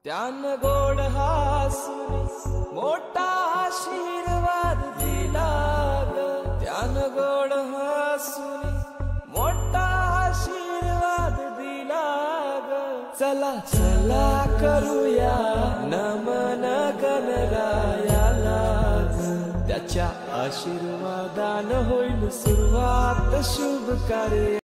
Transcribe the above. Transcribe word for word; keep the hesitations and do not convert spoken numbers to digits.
त्यानं गोड हासून मोठा आशीर्वाद दिला ग, त्यानं गोड हासून मोठा आशीर्वाद दिला ग। चला चला करूया नमन गणरायाला ग, त्याच्या आशीर्वादानं होईल सुरुवात शुभ कार्य।